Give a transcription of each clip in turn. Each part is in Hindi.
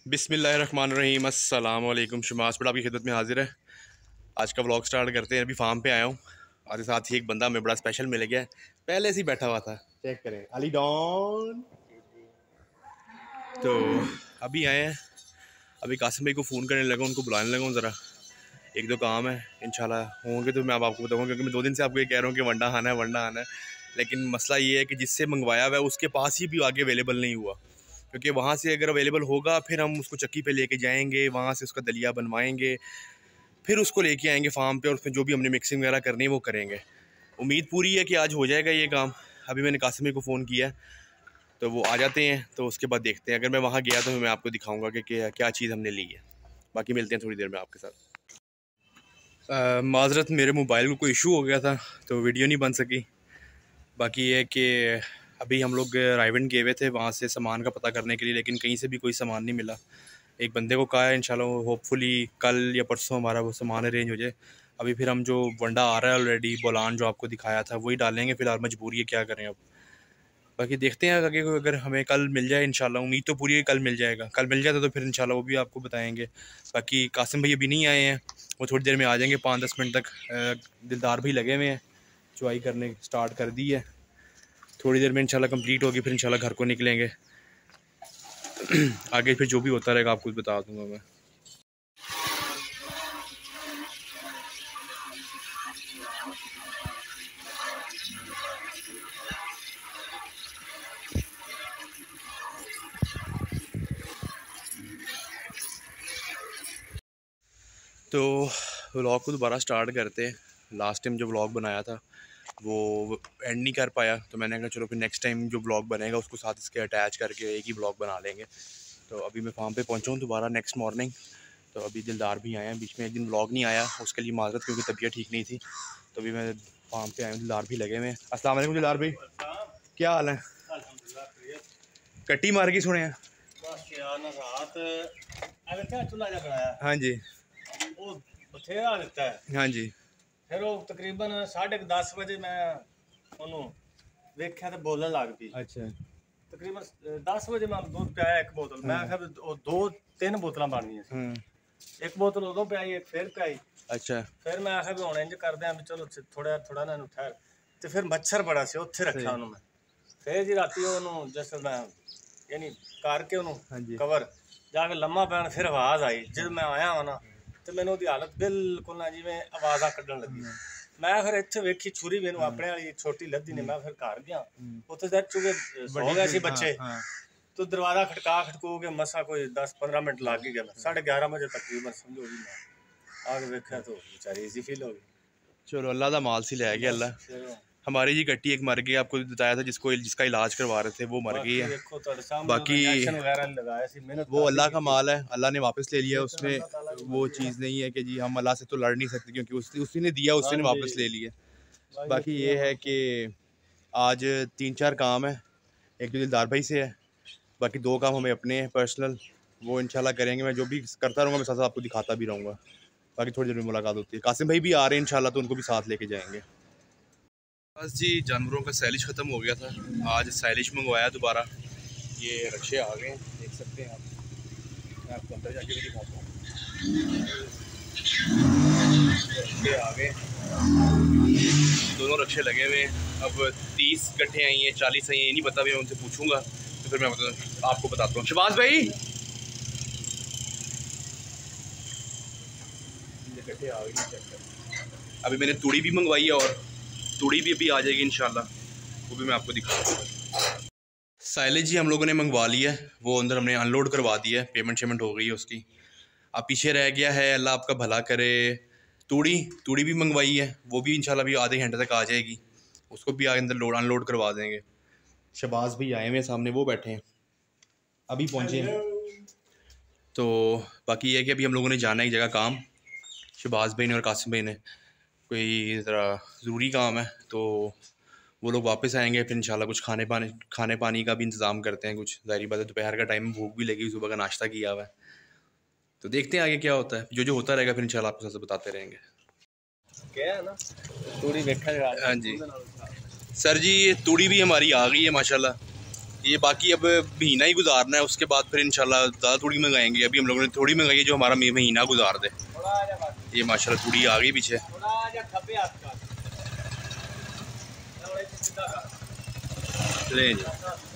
बिस्मिल्लाहिर्रहमानिर्रहीम अस्सलाम वालेकुम। शमास बड़ा आपकी खिदमत में हाजिर है। आज का व्लॉग स्टार्ट करते हैं। अभी फार्म पे आया हूँ और साथ ही एक बंदा हमें बड़ा स्पेशल मिल गया, पहले से ही बैठा हुआ था। चेक करें, अली डॉन। तो अभी आए हैं, अभी कासिम भाई को फ़ोन करने लगा, उनको बुलाने लगा हूँ ज़रा, एक दो काम है, इंशाल्लाह होंगे तो मैं अब आपको बताऊँगा, क्योंकि मैं 2 दिन से आपको ये कह रहा हूँ कि वंडा आना है वंडा आना है। लेकिन मसला ये है कि जिससे मंगवाया हुआ है उसके पास ही भी आगे अवेलेबल नहीं हुआ, क्योंकि वहाँ से अगर अवेलेबल होगा फिर हम उसको चक्की पे लेके जाएंगे, वहाँ से उसका दलिया बनवाएंगे, फिर उसको लेके आएंगे फार्म पे और फिर जो भी हमने मिक्सिंग वगैरह करनी है वो करेंगे। उम्मीद पूरी है कि आज हो जाएगा ये काम। अभी मैंने कासिम भाई को फ़ोन किया है तो वो आ जाते हैं, तो उसके बाद देखते हैं। अगर मैं वहाँ गया तो मैं आपको दिखाऊँगा कि क्या चीज़ हमने ली है। बाकी मिलते हैं थोड़ी देर में आपके साथ। माजरत, मेरे मोबाइल को कोई इशू हो गया था तो वीडियो नहीं बन सकी। बाकी ये कि अभी हम लोग रायवन गए हुए थे वहाँ से सामान का पता करने के लिए, लेकिन कहीं से भी कोई सामान नहीं मिला। एक बंदे को कहा है इंशाल्लाह होपफुली कल या परसों हमारा वो सामान अरेंज हो जाए। अभी फिर हम जो वंडा आ रहा है ऑलरेडी, बोलान जो आपको दिखाया था वही डालेंगे। फ़िलहाल मजबूरी है, क्या करें अब। बाकी देखते हैं आगे को, अगर हमें कल मिल जाए इंशाल्लाह, उम्मीद तो पूरी है कल मिल जाएगा। कल मिल जाता तो फिर इंशाल्लाह वो भी आपको बताएंगे। बाकी कासिम भाई अभी नहीं आए हैं, वो थोड़ी देर में आ जाएंगे, 5-10 मिनट तक। दिलदार भी लगे हुए हैं, चुवाई करने स्टार्ट कर दी है। थोड़ी देर में इंशाल्लाह कंप्लीट होगी, फिर इंशाल्लाह घर को निकलेंगे। आगे फिर जो भी होता रहेगा आपको बता दूंगा मैं। तो व्लॉग को दोबारा स्टार्ट करते हैं। लास्ट टाइम जो व्लॉग बनाया था वो एंड नहीं कर पाया, तो मैंने कहा चलो फिर नेक्स्ट टाइम जो व्लॉग बनेगा उसको साथ इसके अटैच करके एक ही व्लॉग बना लेंगे। तो अभी मैं फार्म पे पहुंचा हूँ दोबारा नेक्स्ट मॉर्निंग। तो अभी दिलदार भी आए हैं, बीच में एक दिन व्लॉग नहीं आया, उसके लिए माजरत, क्योंकि तबीयत ठीक नहीं थी। तो अभी मैं फार्म पे आया हूँ, दिलदार भी लगे हुए हैं। अस्सलाम वालेकुम दिलदार भाई, क्या हाल है? कट्टी मार के सुने हैं। हाँ जी, हाँ जी। फिर वो तकरीबन 10:30 बजे मैं ਉਹਨੂੰ ਵੇਖਿਆ ਤੇ ਬੋਲਣ ਲੱਗ ਪਈ। अच्छा, ਤਕਰੀਬਨ 10 ਵਜੇ ਮੈਂ ਦੁੱਧ ਪਿਆਇਆ ਇੱਕ ਬੋਤਲ। ਮੈਂ ਕਿਹਾ ਵੀ ਉਹ 2-3 ਬੋਤਲਾਂ ਬਣਨੀਆਂ ਸੀ। हाँ, ਇੱਕ ਬੋਤਲ ਉਦੋਂ ਪਿਆਈ, ਇੱਕ ਫਿਰ ਪਿਆਈ। अच्छा, ਫਿਰ ਮੈਂ ਆਖਿਆ ਵੀ ਹੁਣ ਇੰਜ ਕਰਦੇ ਆਂ ਵੀ ਚਲੋ ਥੋੜਾ ਨਾ ਨੂੰ ਠਹਿਰ। ਤੇ ਫਿਰ ਮੱਛਰ ਬੜਾ ਸੀ, ਉੱਥੇ ਰੱਖਿਆ ਉਹਨੂੰ ਮੈਂ। ਫਿਰ ਜੀ ਰਾਤੀ ਉਹਨੂੰ ਜਿਸ ਮੈਂ ਯਾਨੀ ਕਰਕੇ ਉਹਨੂੰ ਕਵਰ ਜਾ ਕੇ ਲੰਮਾ ਪੈਣ, ਫਿਰ ਆਵਾਜ਼ ਆਈ। ਜਦ ਮੈਂ ਆਇਆ ਹਾਂ ਨਾ ਤੇ ਮੈਨੂੰ ਉਹਦੀ ਹਾਲਤ ਬਿਲਕੁਲ ਨਾ ਜਿਵੇਂ ਆਵਾਜ਼ਾਂ ਕੱਢਣ ਲੱਗੀ। ਮੈਂ ਫਿਰ ਇੱਥੇ ਵੇਖੀ ਛੁਰੀ ਮੈਨੂੰ ਆਪਣੇ ਵਾਲੀ ਛੋਟੀ ਲੱਦੀ ਨੇ। ਮੈਂ ਫਿਰ ਘਰ ਗਿਆ, ਉੱਥੇ ਜਾ ਚੁਗੇ ਸੌ ਗਏ ਸੀ ਬੱਚੇ। तो दरवाजा खटको के मसा कोई 10-15 मिनट लग ही गया। 11:30 बजे तकरीबन समझो जी मैं आगे देखा तो बेचारी इजी फील हो गई। चलो अल्लाह दा माल सी ले गया अल्लाह। हमारी जी कट्टी एक मर गई, आपको बताया था, जिसका इलाज करवा रहे थे वो मर गई है। बाकी वो अल्लाह का माल है, अल्लाह ने वापस ले लिया। उसमें वो चीज़ नहीं है कि जी हम अल्लाह से तो लड़ नहीं सकते, क्योंकि उसी ने दिया, उसी ने वापस ले लिया। बाकी ये है कि आज 3-4 काम है, एक तो दिलदार भाई से है, बाकी 2 काम हमें अपने हैं पर्सनल, वो इंशाल्लाह करेंगे। मैं जो भी करता रहूँगा, मैं साथ साथ आपको दिखाता भी रहूँगा। बाकी थोड़ी देर में मुलाकात होती है। कासिम भाई भी आ रहे हैं इंशाल्लाह, तो उनको भी साथ लेके जाएंगे। बस जी, जानवरों का सैलिश ख़त्म हो गया था, आज सैलिश मंगवाया दोबारा। ये रक्षे आ गए हैं, देख सकते हैं आप। मैं आपको अंदर जाके भी दिखाता हूँ। रक्षे आ गए, दोनों रक्षे लगे हुए हैं। अब 30 गट्ठे आई हैं, 40 आई हैं, ये नहीं पता, मैं उनसे पूछूंगा तो फिर मैं आपको बताता हूँ। शबाज भाई, गट्ठे आ गई, अभी मैंने तूड़ी भी मंगवाई है और तूड़ी भी अभी आ जाएगी इंशाल्लाह, वो भी मैं आपको दिखाऊंगा। साइलेज जी हम लोगों ने मंगवा लिया है, वो अंदर हमने अनलोड करवा दिया है, पेमेंट हो गई है उसकी। अब पीछे रह गया है, अल्लाह आपका भला करे, तूड़ी भी मंगवाई है, वो भी इंशाल्लाह भी आधे घंटे तक आ जाएगी, उसको भी अंदर अनलोड करवा देंगे। शबाज भी आए हुए सामने, वो बैठे हैं, अभी पहुँचे हैं। तो बाकी ये है कि अभी हम लोगों ने जाना है एक जगह काम, शबाज भाई ने और कासिम भाई ने, कोई ज़रा ज़रूरी काम है, तो वो लोग वापस आएंगे। फिर इंशाल्लाह कुछ खाने पानी का भी इंतज़ाम करते हैं। कुछ ज़ाहिर बात है दोपहर का टाइम, भूख भी लगी, सुबह का नाश्ता किया हुआ है, तो देखते हैं आगे क्या होता है। जो होता रहेगा फिर इंशाल्लाह आपको सबसे बताते रहेंगे। क्या है ना तूड़ी देखा। हाँ जी सर जी, ये तूड़ी भी हमारी आ गई है माशाल्लाह। ये बाकी अब महीना ही गुजारना है, उसके बाद फिर इंशाल्लाह ज़्यादा थोड़ी मंगाएंगे। अभी हम लोगों ने थोड़ी मंगाई है जो हमारा महीना गुजार दे। ये माशाल्लाह थोड़ी आ गई पीछे। ले जी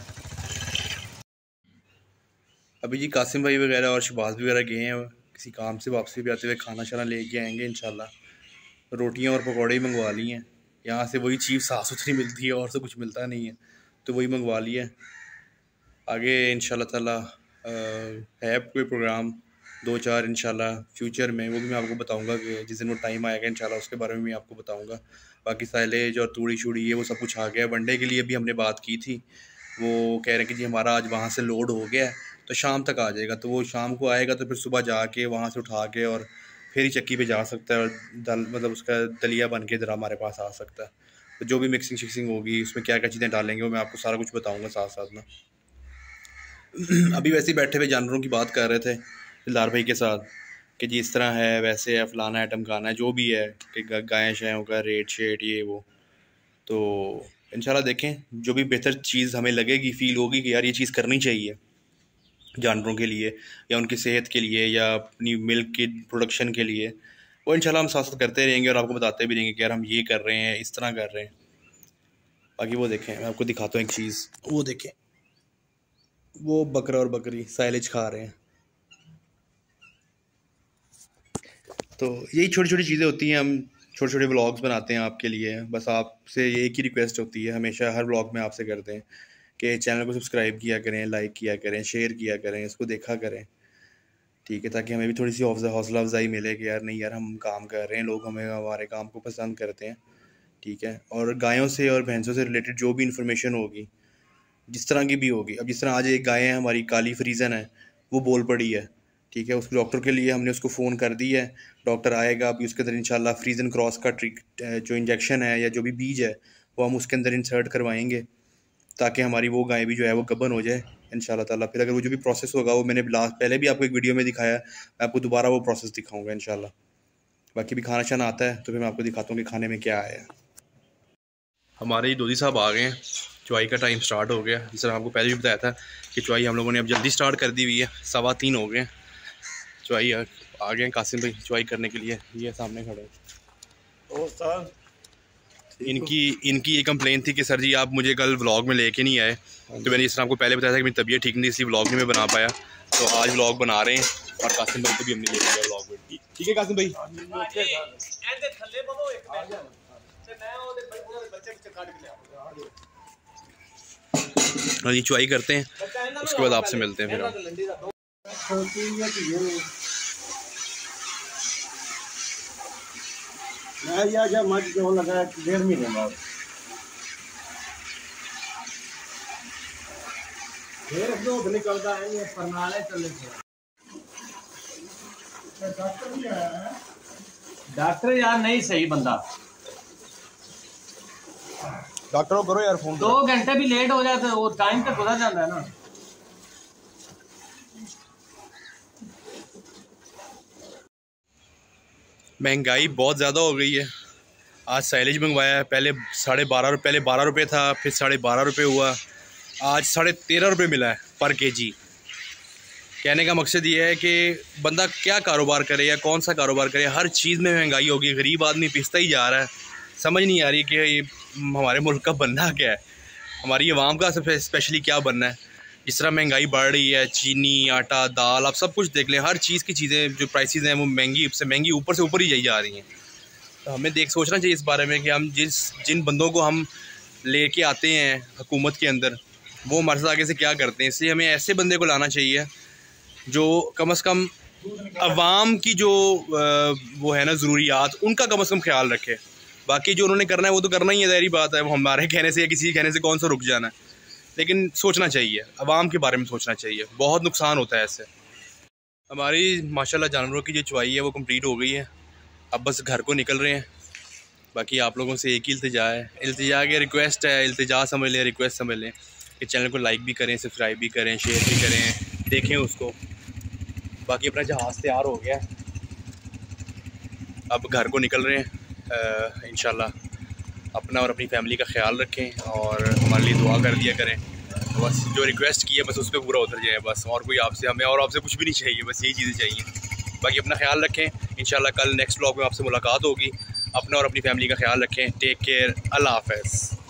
अभी जी कासिम भाई वगैरह और शबाज वगैरह गए हैं किसी काम से, वापसी भी आते हुए खाना शाना लेके आएंगे इंशाल्लाह। रोटियां और पकौड़े ही मंगवा लिए हैं यहाँ से, वही चीज़ साफ़ सुथरी मिलती है और से कुछ मिलता नहीं है, तो वही मंगवा लिया है। आगे इंशाल्लाह ताला है कोई प्रोग्राम 2-4 इंशाल्लाह फ्यूचर में, वो भी मैं आपको बताऊंगा कि जिस दिन वो टाइम आएगा इंशाल्लाह उसके बारे में भी आपको बताऊंगा। बाकी साइलेज और तूड़ी शूड़ी ये वो सब कुछ आ गया। वनडे के लिए भी हमने बात की थी, वो कह रहे हैं कि जी हमारा आज वहाँ से लोड हो गया है तो शाम तक आ जाएगा। तो वो शाम को आएगा तो फिर सुबह जाके वहाँ से उठा के और फिर ही चक्की पे जा सकता है और दल मतलब उसका दलिया बन के इधर हमारे पास आ सकता है। तो जो भी मिक्सिंग शिक्सिंग होगी उसमें क्या क्या चीज़ें डालेंगे वो मैं आपको सारा कुछ बताऊँगा साथ साथ में। अभी वैसे ही बैठे हुए जानवरों की बात कर रहे थे दिलदार भाई के साथ कि जी इस तरह है वैसे है फलाना है टमकाना है जो भी है कि गायें शाएँ होगा रेट शेट ये वो। तो इंशाल्लाह देखें जो भी बेहतर चीज़ हमें लगेगी फ़ील होगी कि यार ये चीज़ करनी चाहिए जानवरों के लिए या उनकी सेहत के लिए या अपनी मिल्क की प्रोडक्शन के लिए, वो इंशाल्लाह हम साथ साथ करते रहेंगे और आपको बताते भी रहेंगे कि यार हम ये कर रहे हैं इस तरह कर रहे हैं। बाकी वो देखें मैं आपको दिखाता हूँ एक चीज़, वो देखें वो बकरा और बकरी साइलेज खा रहे हैं। तो यही छोटी छोटी चीज़ें होती हैं, हम छोटे छोटे व्लॉग्स बनाते हैं आपके लिए। बस आपसे एक ही रिक्वेस्ट होती है हमेशा हर व्लॉग में आपसे करते हैं कि चैनल को सब्सक्राइब किया करें, लाइक किया करें, शेयर किया करें, इसको देखा करें, ठीक है, ताकि हमें भी थोड़ी सी हौसला अफजाई मिले कि यार नहीं यार हम काम कर रहे हैं, लोग हमें हमारे काम को पसंद करते हैं, ठीक है। और गायों से और भैंसों से रिलेटेड जो भी इन्फॉर्मेशन होगी जिस तरह की भी होगी, अब जिस तरह आज एक गाय है हमारी काली फ्रीजन है वो बोल पड़ी है, ठीक है, उस डॉक्टर के लिए हमने उसको फ़ोन कर दी है, डॉक्टर आएगा अभी उसके अंदर इंशाल्लाह फ्रीजन क्रॉस का जो इंजेक्शन है या जो भी बीज है वो हम उसके अंदर इंसर्ट करवाएंगे ताकि हमारी वो गाय भी जो है वो गबन हो जाए इंशाल्लाह ताला। फिर अगर वो जो भी प्रोसेस होगा वो मैंने पहले भी आपको एक वीडियो में दिखाया, मैं आपको दोबारा वो प्रोसेस दिखाऊंगा इंशाल्लाह। बाकी भी खाना शाना आता है तो फिर मैं आपको दिखाता हूँ कि खाने में क्या आया है। हमारे दोदी साहब आ गए हैं, चुवाई का टाइम स्टार्ट हो गया। जिस तरह आपको पहले भी बताया था कि चुवाई हम लोगों ने अब जल्दी स्टार्ट कर दी हुई है, 3:15 हो गए हैं। चुवाई आ गए हैं कासिम भाई चुवाई करने के लिए, ये सामने खड़े हैं। ओ सर इनकी ये कंप्लेन थी कि सर जी आप मुझे कल व्लॉग में लेके नहीं आए, तो मैंने इस तरह आपको पहले बताया था कि मेरी तबीयत ठीक नहीं थी इसलिए व्लॉग नहीं मैं बना पाया, तो आज व्लॉग बना रहे हैं और कासिम भाई को भी हमने लेके आया व्लॉग में। ठीक है कासिम भाई ये चुवाई करते हैं उसके बाद आपसे मिलते हैं फिर मत जो लगा 1.5 महीने बाद फिर दूध निकलता है ये प्रणाली चलने से। डॉक्टर यार नहीं सही बंदा, डॉक्टर को करो यार फोन, 2 घंटे भी लेट हो जाए तो वो टाइम तक गुजर जाता है ना। महंगाई बहुत ज़्यादा हो गई है। आज साइलेज मंगवाया है, पहले 12.5 रुपये था, फिर 12.5 रुपये हुआ, आज 13.5 रुपये मिला है पर केजी। कहने का मकसद ये है कि बंदा क्या कारोबार करे या कौन सा कारोबार करे, हर चीज़ में महंगाई होगी, गरीब आदमी पिसता ही जा रहा है। समझ नहीं आ रही कि ये हमारे मुल्क का बनना क्या है, हमारी आवाम का स्पेशली क्या बनना है। जिस तरह महंगाई बढ़ रही है, चीनी आटा दाल आप सब कुछ देख लें, हर चीज़ की चीज़ें जो प्राइसेस हैं वो महंगी से महंगी ऊपर से ऊपर ही जाई जा रही हैं। तो हमें सोचना चाहिए इस बारे में कि हम जिन बंदों को हम लेके आते हैं हुकूमत के अंदर वो हमारे साथ आगे से क्या करते हैं। इसलिए हमें ऐसे बंदे को लाना चाहिए जो कम से कम अवाम की जो वो है ना ज़रूरियात उनका कम से कम ख्याल रखे। बाकी जो उन्होंने करना है वो तो करना ही है, ज़ाहिर बात है, वो हमारे कहने से या किसी कहने से कौन सा रुक जाना है। लेकिन सोचना चाहिए, अवाम के बारे में सोचना चाहिए, बहुत नुकसान होता है ऐसे। हमारी माशाल्लाह जानवरों की जो चुवाई है वो कंप्लीट हो गई है, अब बस घर को निकल रहे हैं। बाकी आप लोगों से एक ही इल्तिजा की रिक्वेस्ट है, इल्तिजा समझ लें, रिक्वेस्ट समझ लें कि चैनल को लाइक भी करें, सब्सक्राइब भी करें, शेयर भी करें, देखें उसको। बाकी अपना जहाज़ तैयार हो गया, अब घर को निकल रहे हैं। इंशाल्लाह अपना और अपनी फैमिली का ख्याल रखें और हमारे लिए दुआ कर दिया करें। बस जो रिक्वेस्ट की है बस उस पर पूरा उतर जाए बस, और कोई आपसे हमें और आपसे कुछ भी नहीं चाहिए, बस यही चीज़ें चाहिए। बाकी अपना ख्याल रखें, इंशाल्लाह कल नेक्स्ट व्लॉग में आपसे मुलाकात होगी। अपना और अपनी फैमिली का ख्याल रखें। टेक केयर, अल्लाह हाफ़िज़।